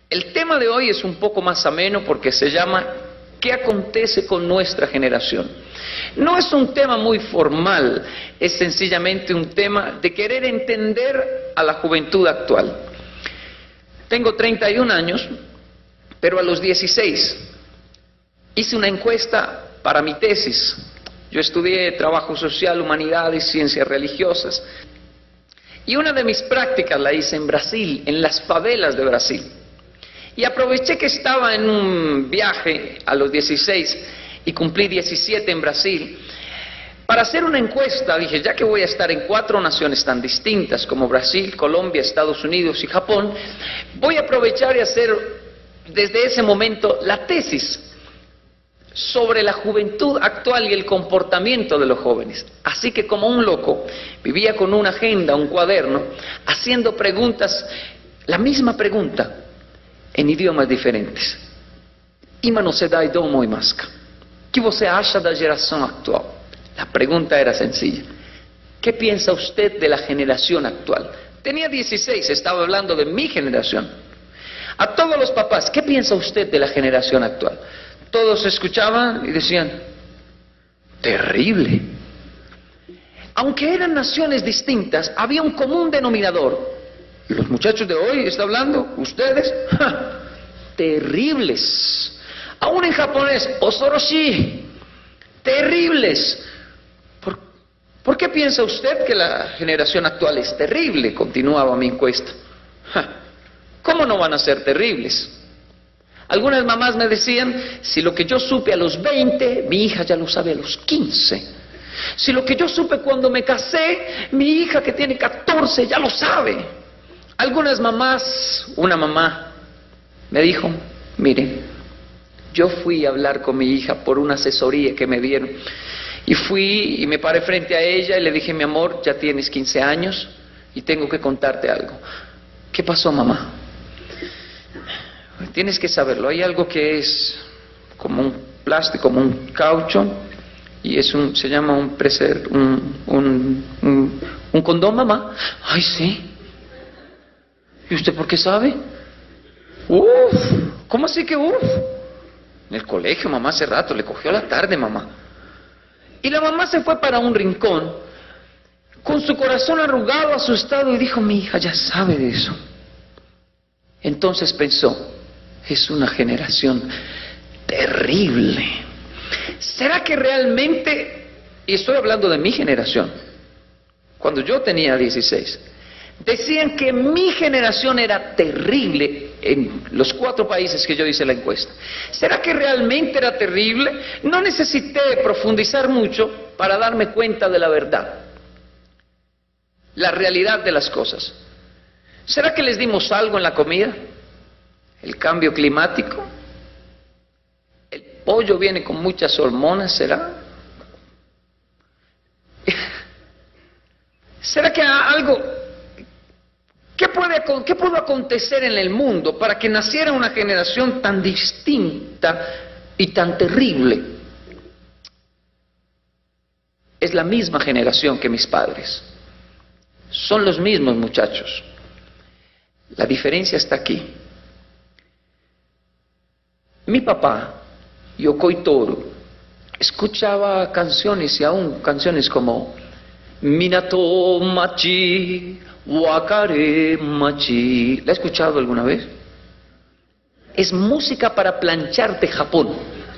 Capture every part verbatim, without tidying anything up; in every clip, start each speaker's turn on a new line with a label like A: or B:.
A: El tema de hoy es un poco más ameno porque se llama ¿qué acontece con nuestra generación? No es un tema muy formal, es sencillamente un tema de querer entender a la juventud actual. Tengo treinta y un años, pero a los dieciséis hice una encuesta para mi tesis. Yo estudié trabajo social, humanidades, ciencias religiosas, y una de mis prácticas la hice en Brasil, en las favelas de Brasil. Y aproveché que estaba en un viaje a los dieciséis y cumplí diecisiete en Brasil, para hacer una encuesta. Dije, ya que voy a estar en cuatro naciones tan distintas como Brasil, Colombia, Estados Unidos y Japón, voy a aprovechar y hacer desde ese momento la tesis sobre la juventud actual y el comportamiento de los jóvenes. Así que como un loco, vivía con una agenda, un cuaderno, haciendo preguntas, la misma pregunta, em idiomas diferentes. Ima se dá idioma e masca. O que você acha da geração actual? La pregunta era sencilla. ¿Qué piensa usted de la generación actual? Tenía dieciséis, estaba hablando de mi generación. A todos los papás, ¿qué piensa usted de la generación actual? Todos escuchaban y decían, terrible. Aunque eran naciones distintas, había un común denominador. Y los muchachos de hoy, ¿está hablando? ¿Ustedes? ¡Ja! Terribles. Aún en japonés, osoroshi. Terribles. ¿Por, ¿Por qué piensa usted que la generación actual es terrible? Continuaba mi encuesta. ¡Ja! ¿Cómo no van a ser terribles? Algunas mamás me decían, si lo que yo supe a los veinte, mi hija ya lo sabe a los quince. Si lo que yo supe cuando me casé, mi hija que tiene catorce ya lo sabe. Algunas mamás, una mamá me dijo, mire, yo fui a hablar con mi hija por una asesoría que me dieron. Y fui y me paré frente a ella y le dije, mi amor, ya tienes quince años y tengo que contarte algo. ¿Qué pasó, mamá? Tienes que saberlo, hay algo que es como un plástico, como un caucho, y es un, se llama un preser, un, un, un, un condón, mamá. Ay, sí. ¿Y usted por qué sabe? Uf, ¿cómo así que uf? En el colegio, mamá, hace rato, le cogió a la tarde, mamá. Y la mamá se fue para un rincón, con su corazón arrugado, asustado, y dijo, mi hija ya sabe de eso. Entonces pensó, es una generación terrible. ¿Será que realmente, y estoy hablando de mi generación, cuando yo tenía dieciséis, decían que mi generación era terrible en los cuatro países que yo hice la encuesta? ¿Será que realmente era terrible? No necesité profundizar mucho para darme cuenta de la verdad, la realidad de las cosas. ¿Será que les dimos algo en la comida? ¿El cambio climático? ¿El pollo viene con muchas hormonas? ¿Será? ¿Será que algo... ¿Qué, puede, ¿Qué pudo acontecer en el mundo para que naciera una generación tan distinta y tan terrible? Es la misma generación que mis padres. Son los mismos muchachos. La diferencia está aquí. Mi papá, Yokoi Toru, escuchaba canciones y aún canciones como Minato Machi, Wakare Machi. ¿La ha escuchado alguna vez? Es música para plancharte Japón.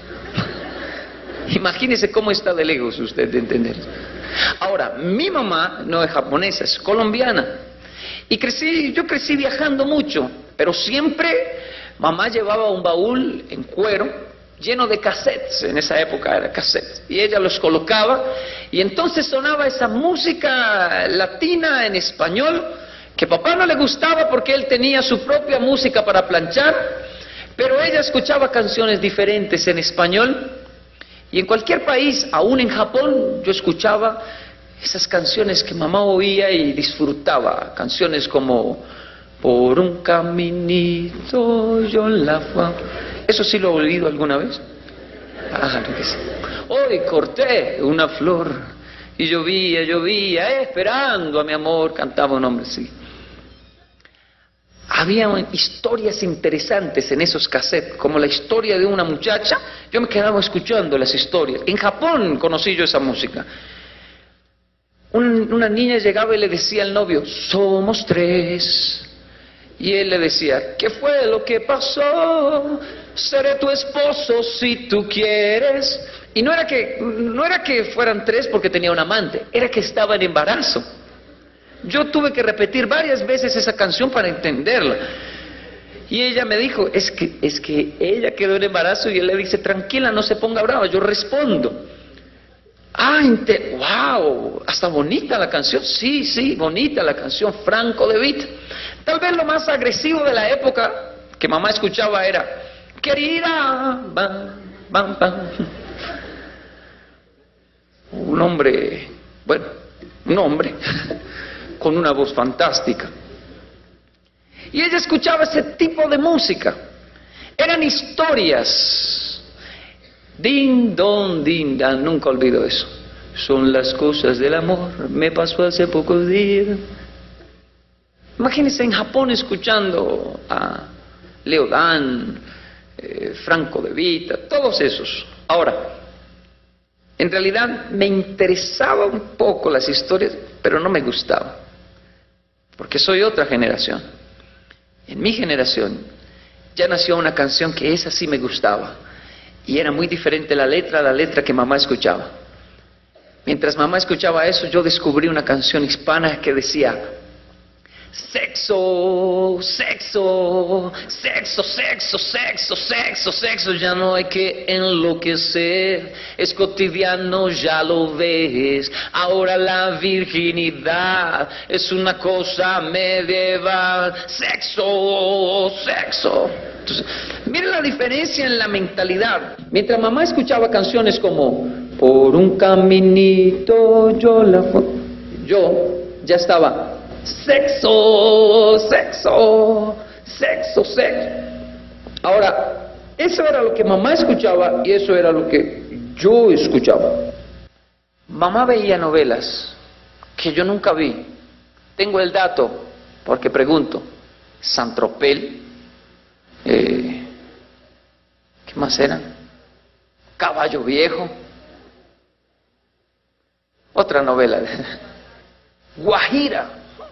A: Imagínese cómo está de lejos usted de entender. Ahora, mi mamá no es japonesa, es colombiana. Y crecí, yo crecí viajando mucho, pero siempre mamá llevaba un baúl en cuero lleno de cassettes. En esa época era cassettes, y ella los colocaba y entonces sonaba esa música latina en español que a papá no le gustaba porque él tenía su propia música para planchar, pero ella escuchaba canciones diferentes en español. Y en cualquier país, aún en Japón, yo escuchaba esas canciones que mamá oía y disfrutaba, canciones como Por un caminito yo la fui. ¿Eso sí lo he oído alguna vez? Ah, que sí. Hoy corté una flor y llovía, llovía, eh, esperando a mi amor, cantaba un hombre así. había historias interesantes en esos cassettes, como la historia de una muchacha. Yo me quedaba escuchando las historias. En Japón conocí yo esa música. Un, una niña llegaba y le decía al novio, somos tres. Y él le decía, ¿qué fue lo que pasó? Seré tu esposo si tú quieres. Y no era que, no era que fueran tres porque tenía un amante, era que estaba en embarazo. Yo tuve que repetir varias veces esa canción para entenderla. Y ella me dijo, es que, es que ella quedó en embarazo, y él le dice, tranquila, no se ponga brava, yo respondo. Ah, wow, hasta bonita la canción. Sí, sí, bonita la canción, Franco De Vita. Tal vez lo más agresivo de la época que mamá escuchaba era, querida, bam, bam, bam. Un hombre, bueno, un hombre con una voz fantástica. Y ella escuchaba ese tipo de música. Eran historias. Din, don, din, dan, nunca olvido eso. Son las cosas del amor, me pasó hace pocos días. Imagínense en Japón escuchando a Leo Dan, eh, Franco De Vita, todos esos. Ahora, en realidad me interesaba un poco las historias, pero no me gustaba, porque soy otra generación. En mi generación ya nació una canción que esa sí me gustaba, y era muy diferente la letra a la letra que mamá escuchaba. Mientras mamá escuchaba eso, yo descubrí una canción hispana que decía, sexo, sexo, sexo, sexo, sexo, sexo, sexo, ya no hay que enloquecer, es cotidiano, ya lo ves, ahora la virginidad es una cosa medieval, sexo, sexo. Entonces, miren la diferencia en la mentalidad. Mientras mamá escuchaba canciones como por un caminito yo la fu-, yo ya estaba sexo, sexo, sexo, sexo. Ahora, eso era lo que mamá escuchaba y eso era lo que yo escuchaba. Mamá veía novelas que yo nunca vi. Tengo el dato porque pregunto. Saint-Tropez, eh, ¿qué más era? Caballo Viejo. Otra novela. Guajira.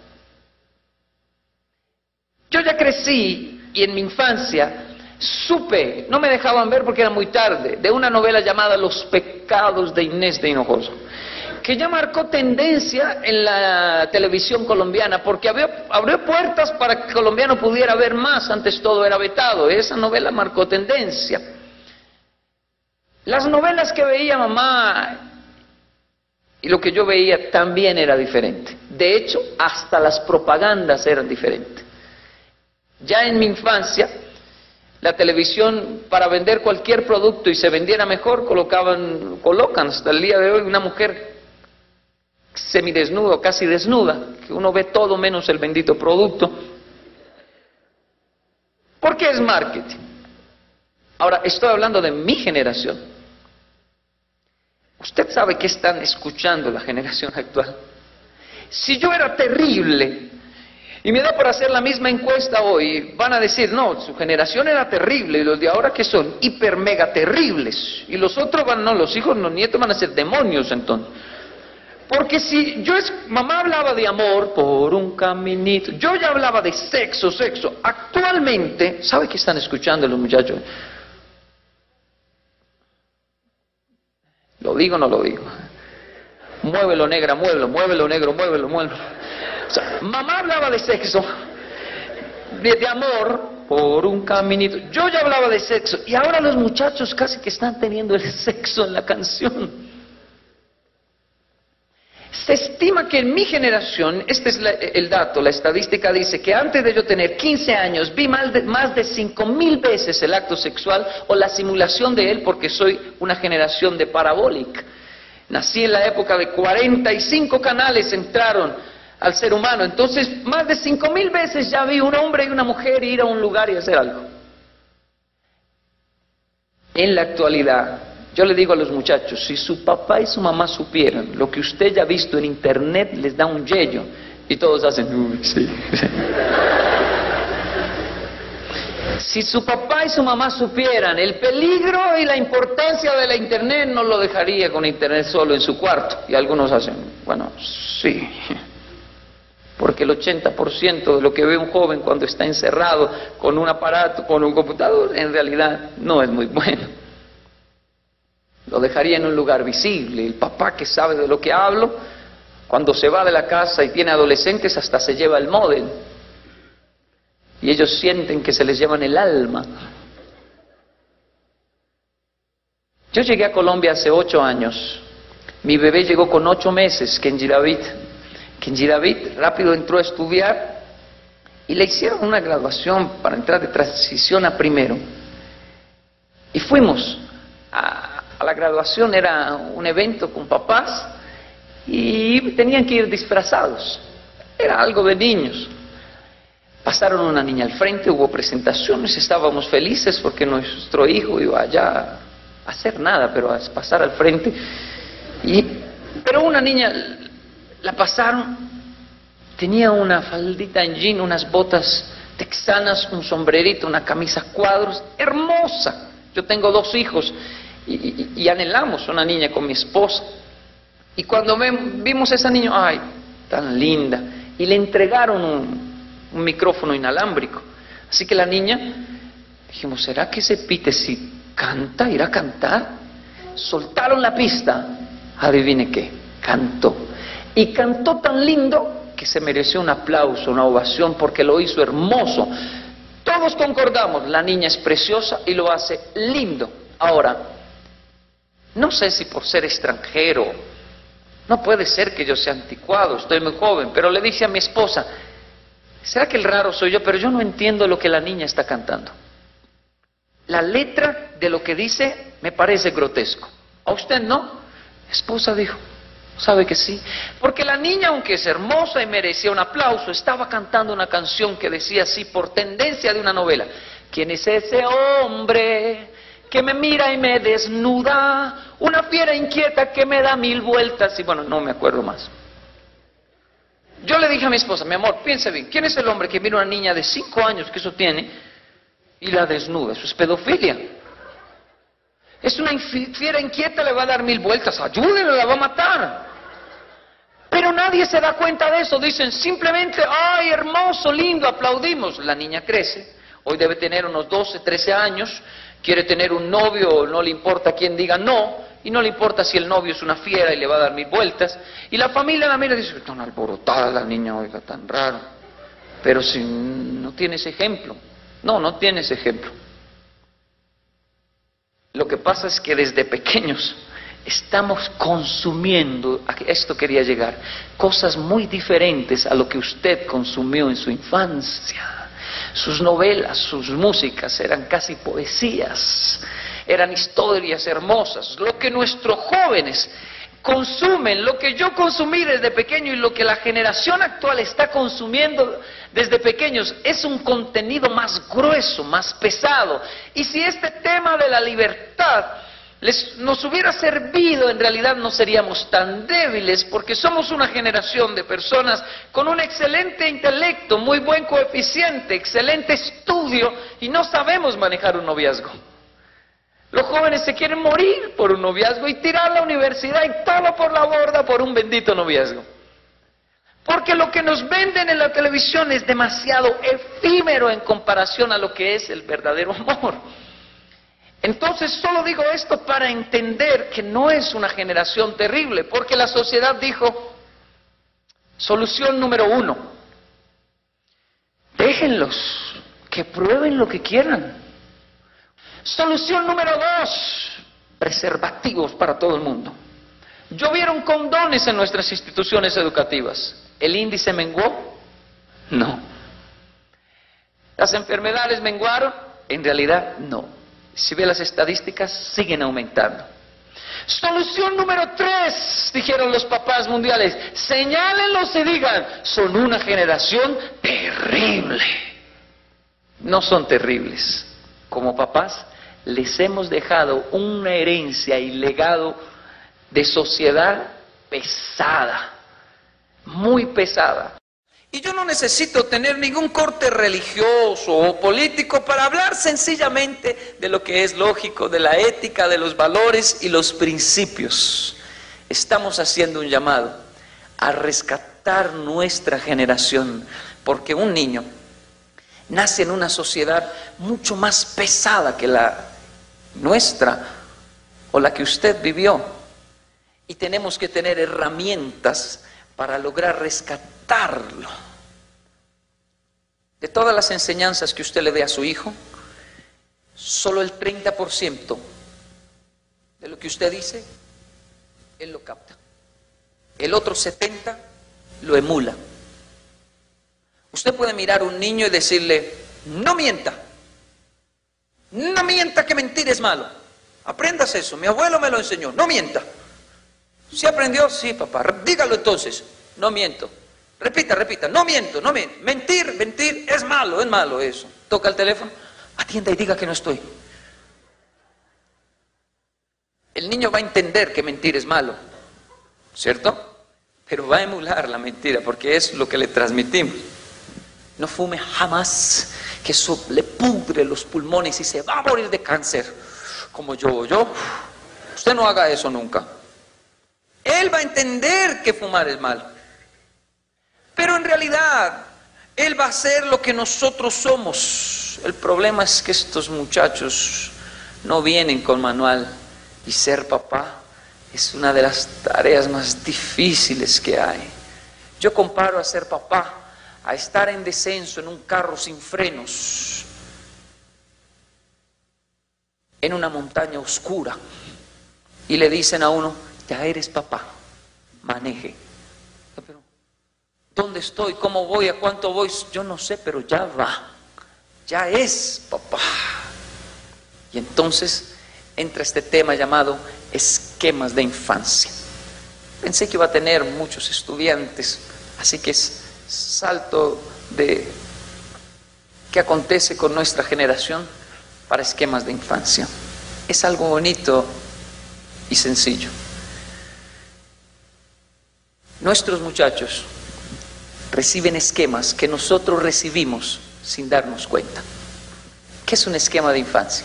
A: Yo ya crecí y en mi infancia supe, no me dejaban ver porque era muy tarde, de una novela llamada Los pecados de Inés de Hinojosa, que ya marcó tendencia en la televisión colombiana, porque abrió, abrió puertas para que el colombiano pudiera ver más. Antes todo era vetado. Esa novela marcó tendencia. Las novelas que veía mamá y lo que yo veía también era diferente. De hecho, hasta las propagandas eran diferentes. Ya en mi infancia, la televisión, para vender cualquier producto y se vendiera mejor, colocaban, colocan hasta el día de hoy una mujer semidesnuda, casi desnuda, que uno ve todo menos el bendito producto. ¿Por qué es marketing? Ahora, estoy hablando de mi generación. Usted sabe que están escuchando la generación actual. Si yo era terrible, y me da por hacer la misma encuesta hoy, van a decir, no, su generación era terrible, y los de ahora que son hiper mega terribles, y los otros van, no, los hijos, los nietos van a ser demonios entonces. Porque si yo, es, mamá hablaba de amor por un caminito, yo ya hablaba de sexo, sexo. Actualmente, ¿sabe qué están escuchando los muchachos? ¿Lo digo o no lo digo? Muévelo, negra, muévelo, muévelo, negro, muévelo, muévelo. O sea, mamá hablaba de sexo, de, de amor por un caminito. Yo ya hablaba de sexo, y ahora los muchachos casi que están teniendo el sexo en la canción. Se estima que en mi generación, este es la, el dato, la estadística dice que antes de yo tener quince años vi más de, más de cinco mil veces el acto sexual o la simulación de él, porque soy una generación de parabólica. Nací en la época de cuarenta y cinco canales entraron al ser humano, entonces más de cinco mil veces ya vi un hombre y una mujer ir a un lugar y hacer algo. En la actualidad, yo le digo a los muchachos, si su papá y su mamá supieran lo que usted ya ha visto en internet, les da un yello, y todos hacen, uy, sí. Si su papá y su mamá supieran el peligro y la importancia de la internet, no lo dejaría con internet solo en su cuarto. Y algunos hacen, bueno, sí, porque el ochenta por ciento de lo que ve un joven cuando está encerrado con un aparato, con un computador, en realidad no es muy bueno. Lo dejaría en un lugar visible. El papá que sabe de lo que hablo, cuando se va de la casa y tiene adolescentes, hasta se lleva el módem. Y ellos sienten que se les llevan el alma. Yo llegué a Colombia hace ocho años. Mi bebé llegó con ocho meses, Kenji David. Kenji David rápido entró a estudiar y le hicieron una graduación para entrar de transición a primero. Y fuimos a, a la graduación, era un evento con papás y tenían que ir disfrazados. Era algo de niños. Pasaron una niña al frente, hubo presentaciones, estábamos felices porque nuestro hijo iba allá a hacer nada, pero a pasar al frente. Y, pero una niña la pasaron, tenía una faldita en jean, unas botas texanas, un sombrerito, una camisa a cuadros, hermosa. Yo tengo dos hijos y, y, y anhelamos una niña con mi esposa. Y cuando vimos a esa niña, ay, tan linda, y le entregaron un un micrófono inalámbrico. Así que la niña, dijimos, ¿será que ese Pite si canta, irá a cantar? Soltaron la pista, adivine qué, cantó. Y cantó tan lindo que se mereció un aplauso, una ovación, porque lo hizo hermoso. Todos concordamos, la niña es preciosa y lo hace lindo. Ahora, no sé si por ser extranjero, no puede ser que yo sea anticuado, estoy muy joven, pero le dije a mi esposa, ¿será que el raro soy yo? Pero yo no entiendo lo que la niña está cantando. La letra de lo que dice me parece grotesco. ¿A usted no? Esposa dijo, ¿sabe que sí? Porque la niña, aunque es hermosa y merecía un aplauso, estaba cantando una canción que decía así, por tendencia de una novela. ¿Quién es ese hombre que me mira y me desnuda? Una fiera inquieta que me da mil vueltas. Y bueno, no me acuerdo más. Yo le dije a mi esposa, mi amor, piensa bien, ¿quién es el hombre que mira a una niña de cinco años que eso tiene y la desnuda? Eso es pedofilia. Es una fiera inquieta, le va a dar mil vueltas, ayúdenle, la va a matar. Pero nadie se da cuenta de eso, dicen simplemente, ay, hermoso, lindo, aplaudimos. La niña crece, hoy debe tener unos doce, trece años, quiere tener un novio, no le importa quién diga no. Y no le importa si el novio es una fiera y le va a dar mil vueltas. Y la familia la mira y dice, tan alborotada la niña, oiga, tan raro. Pero si no tienes ejemplo. No, no tienes ejemplo. Lo que pasa es que desde pequeños estamos consumiendo, a esto quería llegar, cosas muy diferentes a lo que usted consumió en su infancia. Sus novelas, sus músicas eran casi poesías. Eran historias hermosas. Lo que nuestros jóvenes consumen, lo que yo consumí desde pequeño y lo que la generación actual está consumiendo desde pequeños, es un contenido más grueso, más pesado. Y si este tema de la libertad les, nos hubiera servido, en realidad no seríamos tan débiles, porque somos una generación de personas con un excelente intelecto, muy buen coeficiente, excelente estudio, y no sabemos manejar un noviazgo. Los jóvenes se quieren morir por un noviazgo y tirar la universidad y todo por la borda por un bendito noviazgo. Porque lo que nos venden en la televisión es demasiado efímero en comparación a lo que es el verdadero amor. Entonces solo digo esto para entender que no es una generación terrible, porque la sociedad dijo, solución número uno, déjenlos que prueben lo que quieran. Solución número dos, preservativos para todo el mundo. ¿Llovieron condones en nuestras instituciones educativas? ¿El índice menguó? No. ¿Las enfermedades menguaron? En realidad no. Si ve las estadísticas, siguen aumentando. Solución número tres, dijeron los papás mundiales, señálenlos y digan, son una generación terrible. No son terribles. Como papás, les hemos dejado una herencia y legado de sociedad pesada, muy pesada. Y yo no necesito tener ningún corte religioso o político para hablar sencillamente de lo que es lógico, de la ética, de los valores y los principios. Estamos haciendo un llamado a rescatar nuestra generación, porque un niño nace en una sociedad mucho más pesada que la nuestra o la que usted vivió. Y tenemos que tener herramientas para lograr rescatarlo. De todas las enseñanzas que usted le dé a su hijo, solo el treinta por ciento de lo que usted dice, él lo capta. El otro setenta por ciento lo emula. Usted puede mirar a un niño y decirle, no mienta, no mienta, que mentir es malo. Aprendas eso, mi abuelo me lo enseñó, no mienta. ¿Sí aprendió? Sí, papá, dígalo entonces, no miento. Repita, repita, no miento, no miento. Mentir, mentir, es malo, es malo eso. Toca el teléfono, atienda y diga que no estoy. El niño va a entender que mentir es malo, ¿cierto? Pero va a emular la mentira porque es lo que le transmitimos. No fume jamás, que eso le pudre los pulmones y se va a morir de cáncer, como yo o yo. Usted no haga eso nunca. Él va a entender que fumar es malo. Pero en realidad, él va a ser lo que nosotros somos. El problema es que estos muchachos no vienen con manual. Y ser papá es una de las tareas más difíciles que hay. Yo comparo a ser papá a estar en descenso en un carro sin frenos, en una montaña oscura, y le dicen a uno, ya eres papá, maneje. Pero, ¿dónde estoy? ¿Cómo voy? ¿A cuánto voy? Yo no sé, pero ya va, ya es papá. Y entonces entra este tema llamado esquemas de infancia. Pensé que iba a tener muchos estudiantes, así que es salto de qué acontece con nuestra generación para esquemas de infancia. Es algo bonito y sencillo. Nuestros muchachos reciben esquemas que nosotros recibimos sin darnos cuenta. ¿Qué es un esquema de infancia?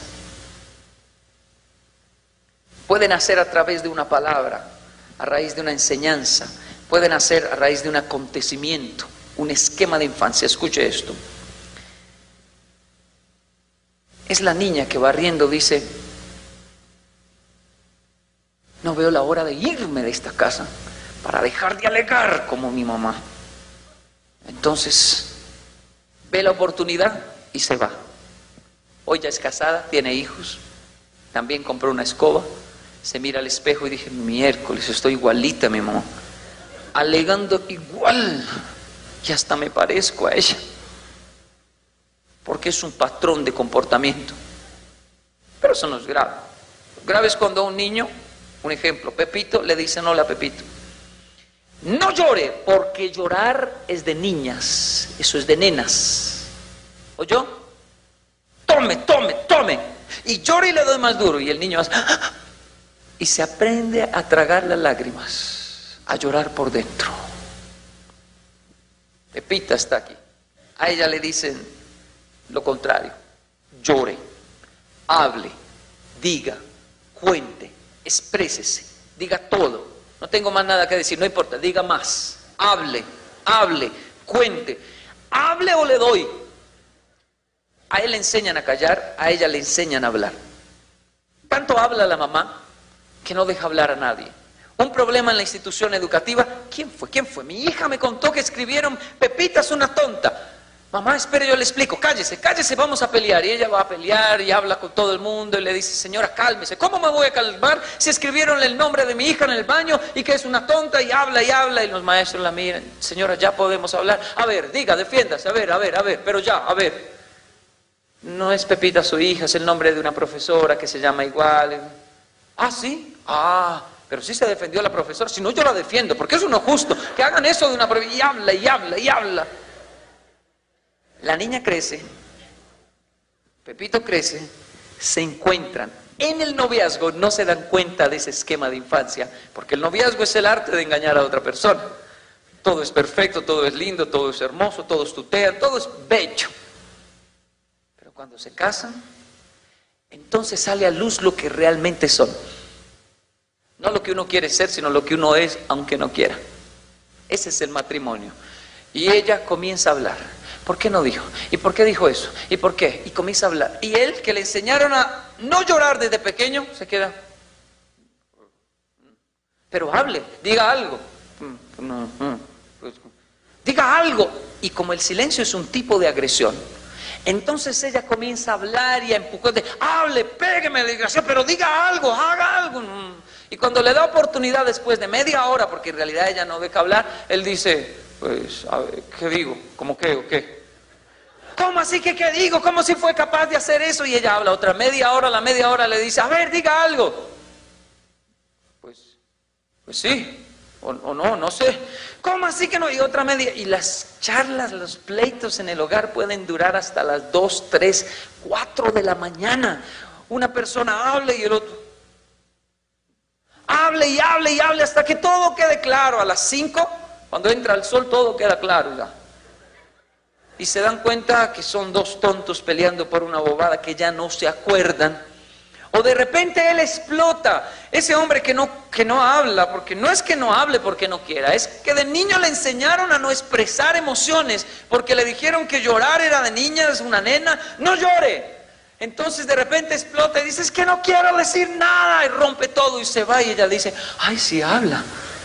A: Pueden hacer a través de una palabra, a raíz de una enseñanza, pueden hacer a raíz de un acontecimiento, un esquema de infancia. Escuche esto. Es la niña que barriendo dice, no veo la hora de irme de esta casa para dejar de alegar como mi mamá. Entonces, ve la oportunidad y se va. Hoy ya es casada, tiene hijos, también compró una escoba, se mira al espejo y dije, miércoles, estoy igualita a mi mamá, alegando igual, y hasta me parezco a ella, porque es un patrón de comportamiento. Pero eso no es grave. Grave es cuando a un niño, un ejemplo, Pepito, le dice no a Pepito, no llore, porque llorar es de niñas, eso es de nenas. ¿Oyó? Tome, tome, tome. Y llora y le doy más duro. Y el niño hace, y se aprende a tragar las lágrimas, a llorar por dentro. Pepita está aquí. A ella le dicen lo contrario. Llore, hable, diga, cuente, exprésese, diga todo. No tengo más nada que decir, no importa, diga más. Hable, hable, cuente. Hable o le doy. A él le enseñan a callar, a ella le enseñan a hablar. Tanto habla la mamá que no deja hablar a nadie. Un problema en la institución educativa. ¿Quién fue? ¿Quién fue? Mi hija me contó que escribieron, Pepita es una tonta. Mamá, espere, yo le explico. Cállese, cállese, vamos a pelear. Y ella va a pelear y habla con todo el mundo y le dice, señora, cálmese. ¿Cómo me voy a calmar si escribieron el nombre de mi hija en el baño y que es una tonta? Y habla y habla y los maestros la miran. Señora, ya podemos hablar. A ver, diga, defiéndase. A ver, a ver, a ver, pero ya, a ver. No es Pepita su hija, es el nombre de una profesora que se llama igual. Ah, ¿sí? Ah, pero sí se defendió la profesora. Si no, yo la defiendo, porque es uno justo. Que hagan eso de una profesora. Y habla, y habla, y habla. La niña crece, Pepito crece, se encuentran. En el noviazgo no se dan cuenta de ese esquema de infancia, porque el noviazgo es el arte de engañar a otra persona. todo es perfecto, todo es lindo, todo es hermoso, todos tutean, todo es bello. Pero cuando se casan, entonces sale a luz lo que realmente son. No lo que uno quiere ser, sino lo que uno es, aunque no quiera. Ese es el matrimonio. Y ella comienza a hablar. ¿Por qué no dijo? ¿Y por qué dijo eso? ¿Y por qué? Y comienza a hablar. Y él, que le enseñaron a no llorar desde pequeño, se queda. Pero hable, diga algo. Diga algo. Y como el silencio es un tipo de agresión, entonces ella comienza a hablar y a empujar. Hable, pégueme, desgraciado, pero diga algo, haga algo. Y cuando le da oportunidad después de media hora, porque en realidad ella no deja hablar, él dice, pues, a ver, ¿qué digo? ¿Cómo qué o qué? ¿Cómo así que qué digo? ¿Cómo si fue capaz de hacer eso? Y ella habla otra media hora, la media hora le dice, a ver, diga algo. Pues, pues sí, o, o no, no sé. ¿Cómo así que no? Y otra media. Y las charlas, los pleitos en el hogar pueden durar hasta las dos, tres, cuatro de la mañana. Una persona habla y el otro hable y hable y hable hasta que todo quede claro. A las cinco, cuando entra el sol, todo queda claro ya. Y se dan cuenta que son dos tontos peleando por una bobada que ya no se acuerdan. O de repente él explota. Ese hombre que no, que no habla, porque no es que no hable porque no quiera, es que de niño le enseñaron a no expresar emociones, porque le dijeron que llorar era de niñas, una nena, no llore. Entonces de repente explota y dice, es que no quiero decir nada, y rompe todo y se va, y ella dice, ay, sí habla.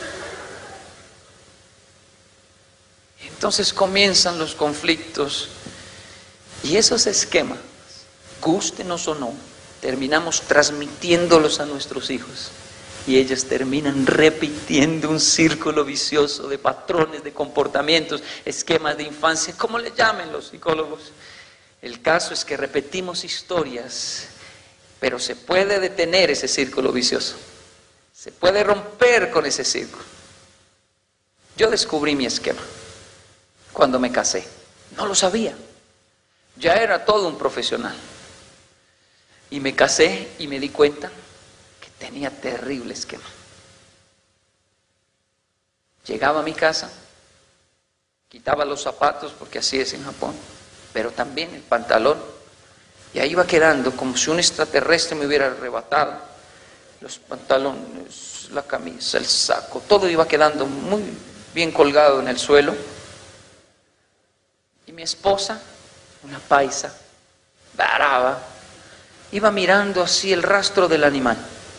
A: Y entonces comienzan los conflictos, y esos esquemas, gústenos o no, terminamos transmitiéndolos a nuestros hijos, y ellos terminan repitiendo un círculo vicioso de patrones, de comportamientos, esquemas de infancia, como le llamen los psicólogos. El caso es que repetimos historias, pero se puede detener ese círculo vicioso. Se puede romper con ese círculo. Yo descubrí mi esquema cuando me casé. No lo sabía. Ya era todo un profesional. Y me casé y me di cuenta que tenía terrible esquema. Llegaba a mi casa, quitaba los zapatos, porque así es en Japón, pero también el pantalón, y ahí iba quedando como si un extraterrestre me hubiera arrebatado los pantalones, la camisa, el saco, todo iba quedando muy bien colgado en el suelo. Y mi esposa, una paisa brava, iba mirando así el rastro del animal.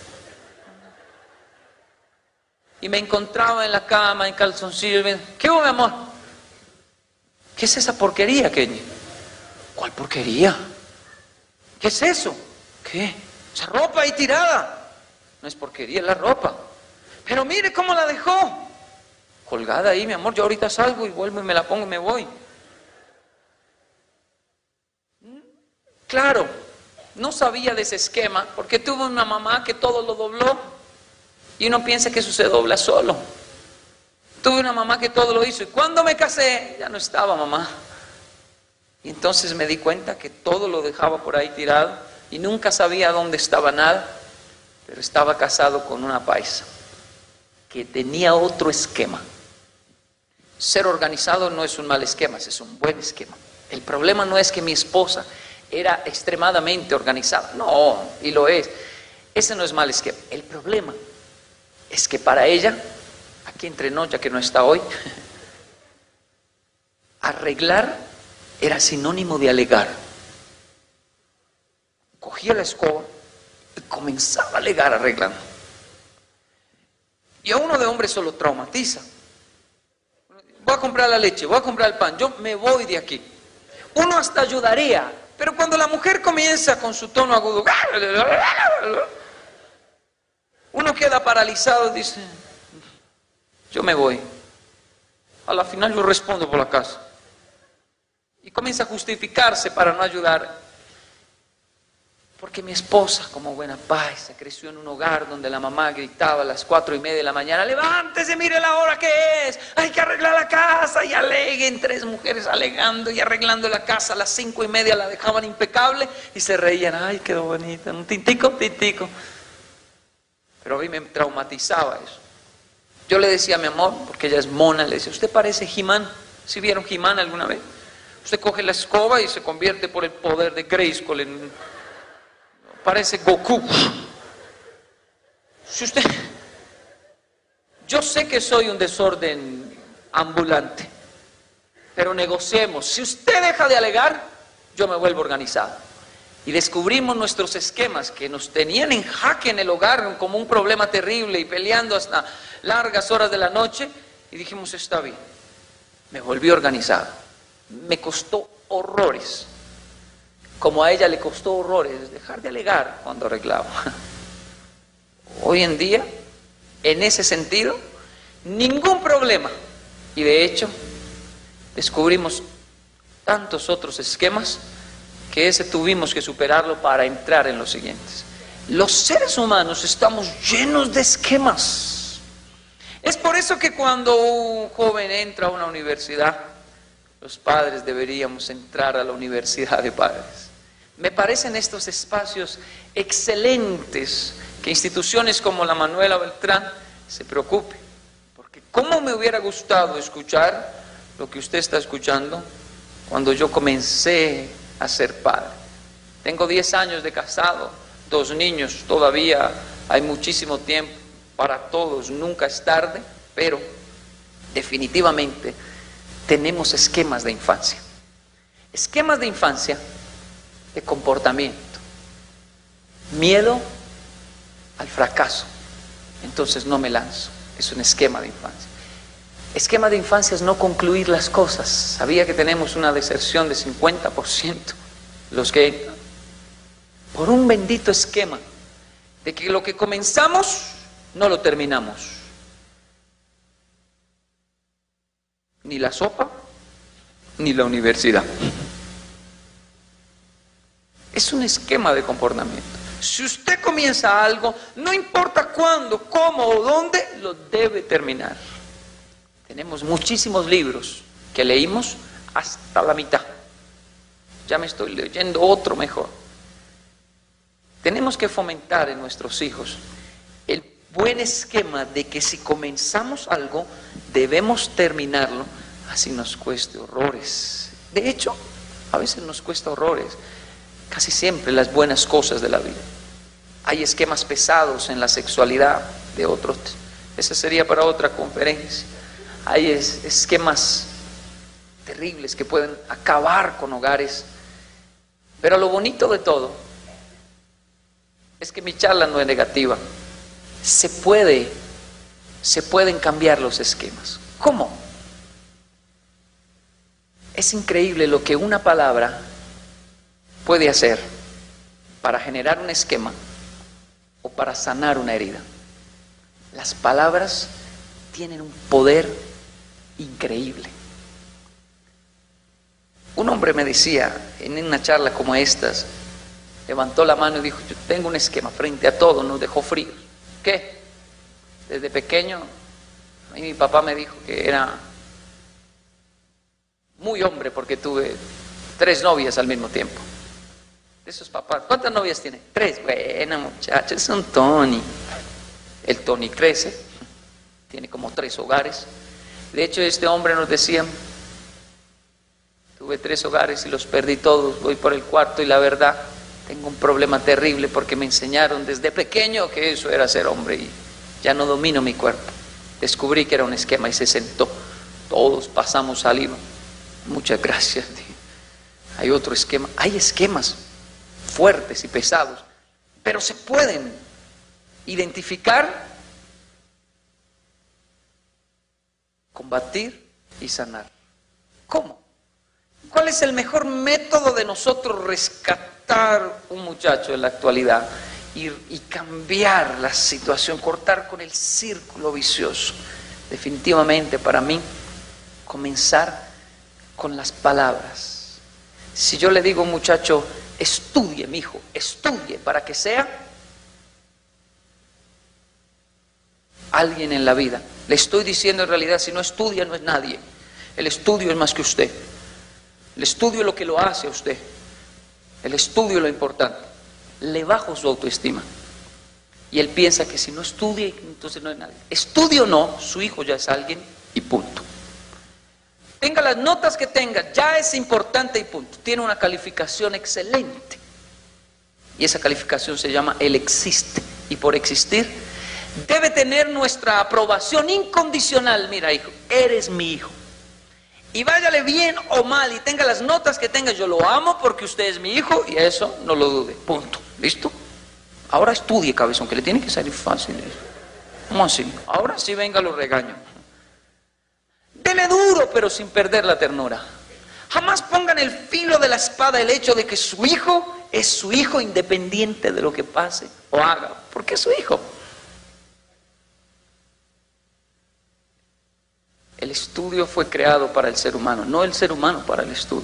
A: Y me encontraba en la cama, en calzoncillo. ¿Qué hubo, mi amor? ¿Qué es esa porquería, Kenny? ¿Cuál porquería? ¿Qué es eso? ¿Qué? Esa ropa ahí tirada. No es porquería, es la ropa. Pero mire cómo la dejó. Colgada ahí, mi amor. Yo ahorita salgo y vuelvo y me la pongo y me voy. Claro, no sabía de ese esquema porque tuve una mamá que todo lo dobló. Y uno piensa que eso se dobla solo. Tuve una mamá que todo lo hizo. Y cuando me casé, ya no estaba mamá. Y entonces me di cuenta que todo lo dejaba por ahí tirado y nunca sabía dónde estaba nada, pero estaba casado con una paisa que tenía otro esquema. Ser organizado no es un mal esquema, es un buen esquema. El problema no es que mi esposa era extremadamente organizada, no, y lo es. Ese no es mal esquema. El problema es que para ella, aquí entre nos, ya que no está hoy, arreglar era sinónimo de alegar. Cogía la escoba y comenzaba a alegar arreglando. Y a uno de hombre eso lo traumatiza. Voy a comprar la leche, voy a comprar el pan, yo me voy de aquí. Uno hasta ayudaría, pero cuando la mujer comienza con su tono agudo, uno queda paralizado y dice, yo me voy. A la final yo respondo por la casa. Y comienza a justificarse para no ayudar. Porque mi esposa, como buena paisa, creció en un hogar donde la mamá gritaba a las cuatro y media de la mañana, levántese, mire la hora que es, hay que arreglar la casa, y aleguen, tres mujeres alegando y arreglando la casa. A las cinco y media la dejaban impecable y se reían, ay, quedó bonita, un tintico, tintico. Pero a mí me traumatizaba eso. Yo le decía a mi amor, porque ella es mona, le decía, usted parece He-Man. ¿Sí vieron He-Man alguna vez? Usted coge la escoba y se convierte por el poder de Grayskull en... Parece Goku. Si usted... Yo sé que soy un desorden ambulante, pero negociemos. Si usted deja de alegar, yo me vuelvo organizado. Y descubrimos nuestros esquemas que nos tenían en jaque en el hogar como un problema terrible y peleando hasta largas horas de la noche. Y dijimos, está bien. Me volví organizado. Me costó horrores. Como a ella le costó horrores dejar de alegar cuando arreglaba. Hoy en día, en ese sentido, ningún problema. Y de hecho, descubrimos tantos otros esquemas que ese tuvimos que superarlo para entrar en los siguientes. Los seres humanos estamos llenos de esquemas. Es por eso que cuando un joven entra a una universidad, los padres deberíamos entrar a la universidad de padres. Me parecen estos espacios excelentes que instituciones como la Manuela Beltrán se preocupen, porque cómo me hubiera gustado escuchar lo que usted está escuchando cuando yo comencé a ser padre. Tengo diez años de casado, dos niños, todavía hay muchísimo tiempo para todos, nunca es tarde, pero definitivamente tenemos esquemas de infancia, esquemas de infancia de comportamiento, miedo al fracaso, entonces no me lanzo, es un esquema de infancia. Esquema de infancia es no concluir las cosas. Sabía que tenemos una deserción de cincuenta por ciento los que entran por un bendito esquema de que lo que comenzamos no lo terminamos, ni la sopa ni la universidad. Es un esquema de comportamiento. Si usted comienza algo, no importa cuándo, cómo o dónde, lo debe terminar. Tenemos muchísimos libros que leímos hasta la mitad. Ya me estoy leyendo otro mejor. Tenemos que fomentar en nuestros hijos el buen esquema de que si comenzamos algo, debemos terminarlo, así nos cueste horrores. De hecho, a veces nos cuesta horrores. Casi siempre las buenas cosas de la vida. Hay esquemas pesados en la sexualidad de otros. Esa sería para otra conferencia. Hay es, esquemas terribles que pueden acabar con hogares. Pero lo bonito de todo es que mi charla no es negativa. Se puede, se pueden cambiar los esquemas. ¿Cómo? Es increíble lo que una palabra puede hacer para generar un esquema o para sanar una herida. Las palabras tienen un poder increíble. Un hombre me decía en una charla como estas, levantó la mano y dijo, yo tengo un esquema frente a todo, nos dejó fríos. ¿Qué? Desde pequeño, a mí mi papá me dijo que era muy hombre porque tuve tres novias al mismo tiempo. De esos papás, ¿cuántas novias tiene? Tres. Buena muchacha, es un Tony. El Tony crece, tiene como tres hogares. De hecho, este hombre nos decía, tuve tres hogares y los perdí todos, voy por el cuarto y la verdad, tengo un problema terrible porque me enseñaron desde pequeño que eso era ser hombre y ya no domino mi cuerpo. Descubrí que era un esquema y se sentó. Todos pasamos saliva. Muchas gracias. Hay otro esquema, hay esquemas fuertes y pesados, pero se pueden identificar, combatir y sanar. ¿Cómo? ¿Cuál es el mejor método de nosotros rescatar un muchacho en la actualidad y, y cambiar la situación, cortar con el círculo vicioso? Definitivamente para mí, comenzar con las palabras. Si yo le digo a un muchacho, estudie, mi hijo, estudie para que sea alguien en la vida, le estoy diciendo en realidad, si no estudia no es nadie. El estudio es más que usted. El estudio es lo que lo hace a usted. El estudio es lo importante. Le bajo su autoestima. Y él piensa que si no estudia, entonces no es nadie. Estudie o no, su hijo ya es alguien y punto. Tenga las notas que tenga, ya es importante y punto. Tiene una calificación excelente. Y esa calificación se llama él existe. Y por existir, debe tener nuestra aprobación incondicional. Mira, hijo, eres mi hijo. Y váyale bien o mal y tenga las notas que tenga, yo lo amo porque usted es mi hijo y eso no lo dude. Punto. ¿Listo? Ahora estudie, cabezón, que le tiene que salir fácil eso. ¿Cómo así? Ahora sí venga los regaños. Dele duro, pero sin perder la ternura. Jamás pongan el filo de la espada el hecho de que su hijo es su hijo independiente de lo que pase o haga, porque es su hijo. El estudio fue creado para el ser humano, no el ser humano para el estudio.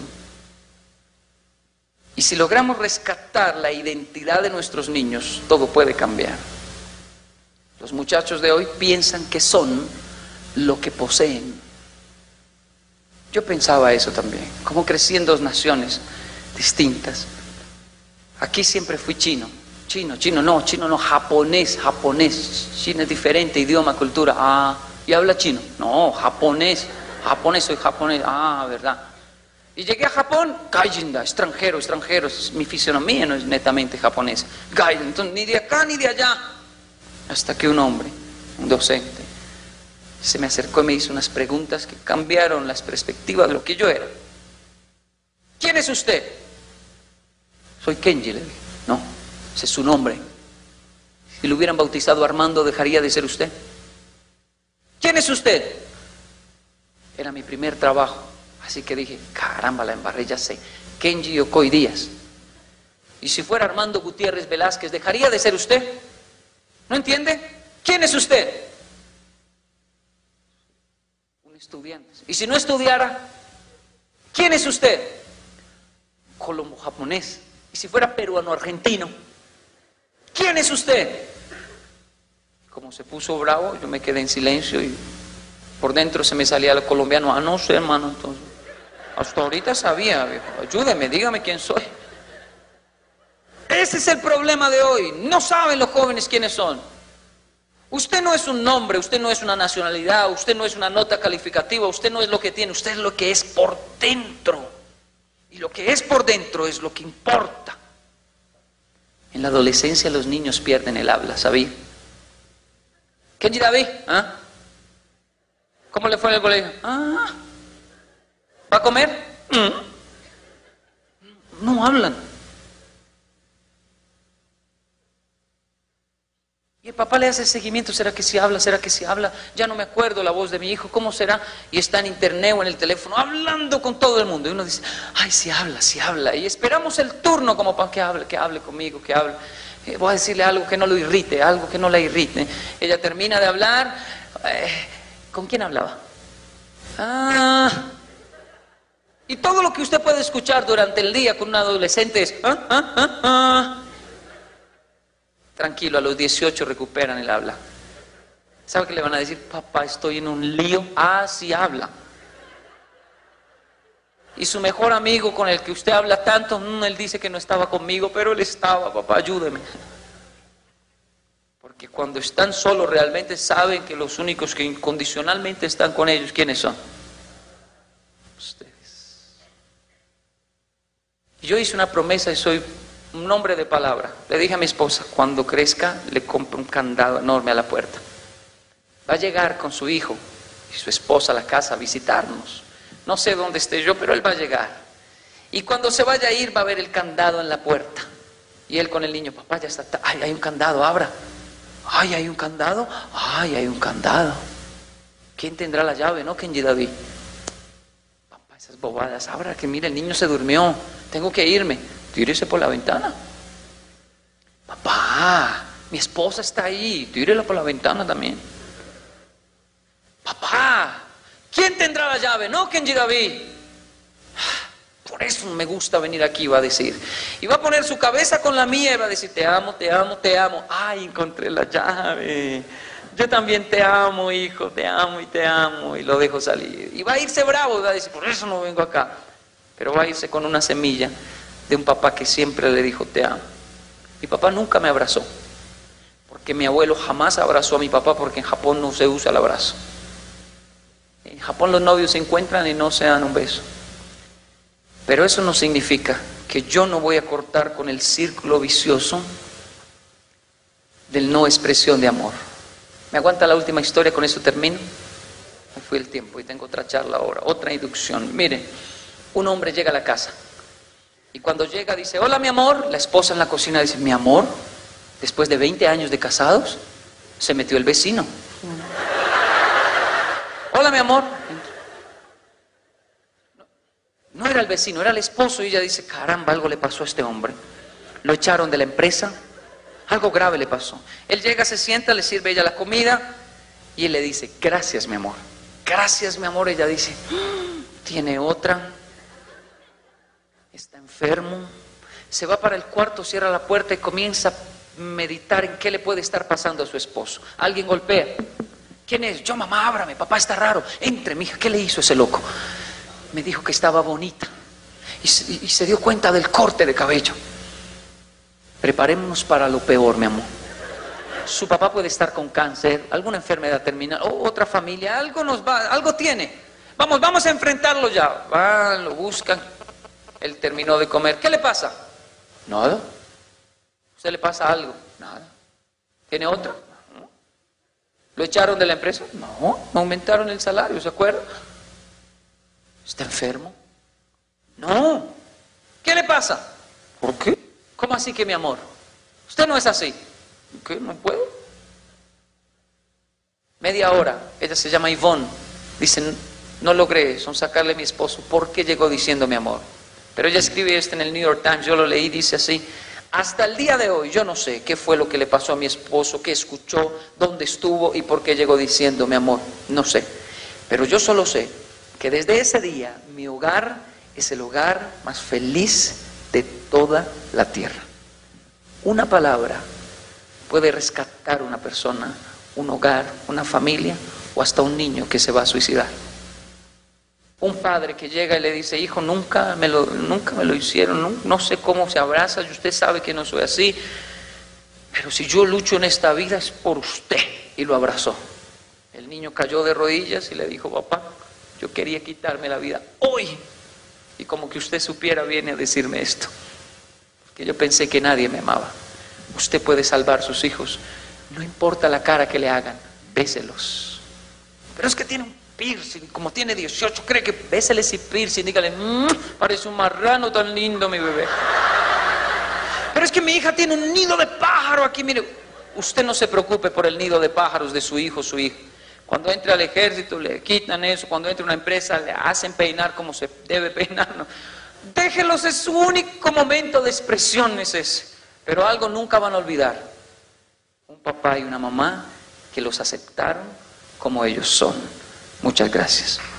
A: Y si logramos rescatar la identidad de nuestros niños, todo puede cambiar. Los muchachos de hoy piensan que son lo que poseen. Yo pensaba eso también, como crecí en dos naciones distintas. Aquí siempre fui chino, chino, chino, no, chino no, japonés, japonés. Chino es diferente, idioma, cultura. Ah, ¿y habla chino? No, japonés, japonés, soy japonés. Ah, verdad. Y llegué a Japón, gaijinda, extranjero, extranjero. Mi fisionomía no es netamente japonesa. Gaijinda, entonces ni de acá ni de allá. Hasta que un hombre, un docente, se me acercó y me hizo unas preguntas que cambiaron las perspectivas de lo que yo era. ¿Quién es usted? Soy Kenji, le dije. No, ese es su nombre. Si lo hubieran bautizado Armando, ¿dejaría de ser usted? ¿Quién es usted? Era mi primer trabajo. Así que dije, caramba, la embarré, ya sé. Kenji Yokoi Díaz. Y si fuera Armando Gutiérrez Velázquez, ¿dejaría de ser usted? ¿No entiende? ¿Quién es usted? Un estudiante. Y si no estudiara, ¿quién es usted? Colombo-japonés. Y si fuera peruano-argentino, ¿quién es usted? Como se puso bravo, yo me quedé en silencio y por dentro se me salía el colombiano. Ah, no sé, hermano, entonces. Hasta ahorita sabía, viejo. Ayúdeme, dígame quién soy. Ese es el problema de hoy. No saben los jóvenes quiénes son. Usted no es un nombre, usted no es una nacionalidad, usted no es una nota calificativa, usted no es lo que tiene, usted es lo que es por dentro. Y lo que es por dentro es lo que importa. En la adolescencia los niños pierden el habla, ¿sabía? Kenji David, ¿ah? ¿Cómo le fue en el colegio? Ah, ¿va a comer? Mm. No hablan. Y el papá le hace seguimiento, ¿será que sí habla? ¿Será que sí habla? Ya no me acuerdo la voz de mi hijo, ¿cómo será? Y está en internet o en el teléfono hablando con todo el mundo. Y uno dice, ay, sí habla, sí habla. Y esperamos el turno como para que hable, que hable conmigo, que hable. Eh, voy a decirle algo que no lo irrite, algo que no la irrite. Ella termina de hablar. Eh, ¿Con quién hablaba? Ah. Y todo lo que usted puede escuchar durante el día con un adolescente es ah, ah, ah, ah. Tranquilo, a los dieciocho recuperan el habla. ¿Sabe qué le van a decir? Papá, estoy en un lío. Ah, sí habla. Y su mejor amigo con el que usted habla tanto, mmm, él dice que no estaba conmigo, pero él estaba, papá, ayúdeme. Porque cuando están solos realmente saben que los únicos que incondicionalmente están con ellos, ¿quiénes son? Ustedes. Yo hice una promesa y soy un hombre de palabra. Le dije a mi esposa, cuando crezca le compro un candado enorme a la puerta. Va a llegar con su hijo y su esposa a la casa a visitarnos. No sé dónde esté yo, pero él va a llegar. Y cuando se vaya a ir va a ver el candado en la puerta. Y él con el niño, papá, ya está. Ay, hay un candado, abra. Ay, hay un candado. Ay, hay un candado. ¿Quién tendrá la llave, no? Kenji David. Papá, esas bobadas. Abra, que mire, el niño se durmió. Tengo que irme. Tírese por la ventana. Papá, mi esposa está ahí. Tírela por la ventana también. Papá, ¿quién tendrá la llave? No, Kenji David. Por eso me gusta venir aquí, va a decir. Y va a poner su cabeza con la mía y va a decir, te amo, te amo, te amo. Ay, encontré la llave. Yo también te amo, hijo, te amo y te amo. Y lo dejo salir. Y va a irse bravo y va a decir, por eso no vengo acá. Pero va a irse con una semilla de un papá que siempre le dijo, te amo. Mi papá nunca me abrazó. que mi abuelo jamás abrazó a mi papá porque en Japón no se usa el abrazo. En Japón los novios se encuentran y no se dan un beso. Pero eso no significa que yo no voy a cortar con el círculo vicioso del no expresión de amor. ¿Me aguanta la última historia? Con eso termino. Me fui el tiempo y tengo otra charla ahora, otra inducción. Mire, un hombre llega a la casa y cuando llega dice, hola mi amor. La esposa en la cocina dice, mi amor, después de veinte años de casados, se metió el vecino. Hola mi amor. No, no era el vecino, era el esposo. Y ella dice, caramba, algo le pasó a este hombre. Lo echaron de la empresa, algo grave le pasó. Él llega, se sienta, le sirve ella la comida y él le dice, gracias mi amor, gracias mi amor. Ella dice, tiene otra, está enfermo. Se va para el cuarto, cierra la puerta y comienza a meditar en qué le puede estar pasando a su esposo. Alguien golpea. ¿Quién es? Yo, mamá, ábrame, papá está raro. Entre, mija, ¿qué le hizo ese loco? Me dijo que estaba bonita y se, y se dio cuenta del corte de cabello. Preparémonos para lo peor, mi amor. Su papá puede estar con cáncer, alguna enfermedad terminal, o otra familia, algo nos va, algo tiene. Vamos, vamos a enfrentarlo ya. Van, lo buscan. Él terminó de comer. ¿Qué le pasa? Nada. ¿A usted le pasa algo? Nada. ¿Tiene otra? No. ¿Lo echaron de la empresa? No. ¿Me aumentaron el salario? ¿Se acuerda? ¿Está enfermo? No. ¿Qué le pasa? ¿Por qué? ¿Cómo así que mi amor? Usted no es así. ¿Qué? ¿No puedo? Media hora. Ella se llama Ivonne. Dicen, no logré son sacarle a mi esposo. ¿Por qué llegó diciendo mi amor? Pero ella escribe esto en el New York Times, yo lo leí, dice así, hasta el día de hoy yo no sé qué fue lo que le pasó a mi esposo, qué escuchó, dónde estuvo y por qué llegó diciendo mi amor, no sé. Pero yo solo sé que desde ese día mi hogar es el hogar más feliz de toda la tierra. Una palabra puede rescatar a una persona, un hogar, una familia o hasta un niño que se va a suicidar. Un padre que llega y le dice, hijo, nunca me lo, nunca me lo hicieron, no, no sé cómo se abraza, y usted sabe que no soy así, pero si yo lucho en esta vida es por usted. Y lo abrazó. El niño cayó de rodillas y le dijo, papá, yo quería quitarme la vida hoy. Y como que usted supiera, viene a decirme esto. Que yo pensé que nadie me amaba. Usted puede salvar a sus hijos. No importa la cara que le hagan, béselos. Pero es que tiene un piercing, como tiene dieciocho, cree que bésele ese piercing, dígale, mmm, parece un marrano tan lindo mi bebé. Pero es que mi hija tiene un nido de pájaro aquí, mire. Usted no se preocupe por el nido de pájaros de su hijo o su hija. Cuando entre al ejército le quitan eso, cuando entre a una empresa le hacen peinar como se debe peinar. No. Déjelos, es su único momento de expresión es ese. Pero algo nunca van a olvidar. Un papá y una mamá que los aceptaron como ellos son. Muchas gracias.